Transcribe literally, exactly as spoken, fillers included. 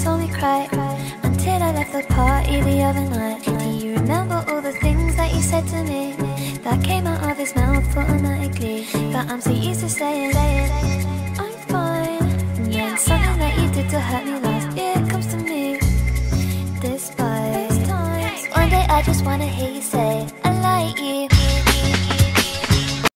saw me cry, until I left the party the other night. Do you remember all the things that you said to me, that came out of his mouth automatically? But I'm so used to saying, saying I'm fine. And then something that you did to hurt me last year comes to me, despite. One day I just wanna hear you say